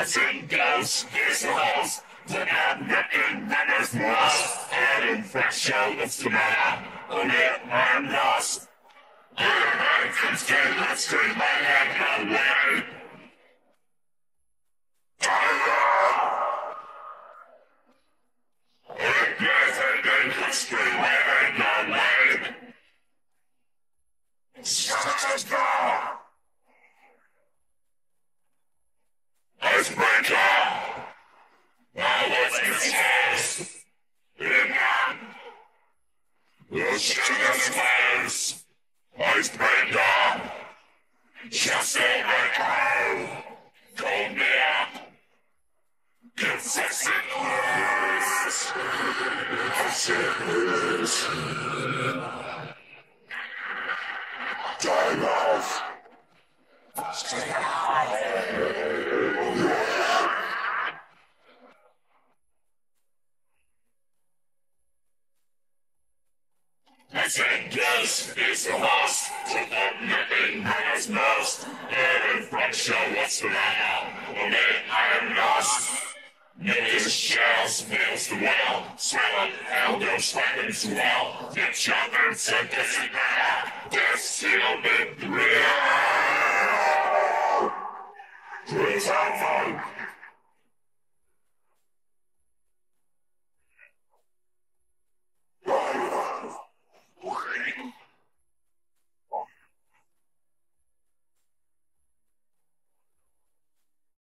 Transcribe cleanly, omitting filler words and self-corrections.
Nothing goes, is lost. Then I'm nothing that is lost. And in fresh show of tomorrow, only I'm lost. I can scream my head away. Scream my head away. Icebreaker! Now what's this house? The sugar's close. Icebreaker! Just like how. Call me up. Get sexy clothes. Time off. I said yes, it's the lost. To that nothing matters most. Every front show what's the matter? Only I am lost. Millions shells, fails the well. Swallow hell, go slapping to hell. Get your answer, this is matter. This will be real. Please have fun.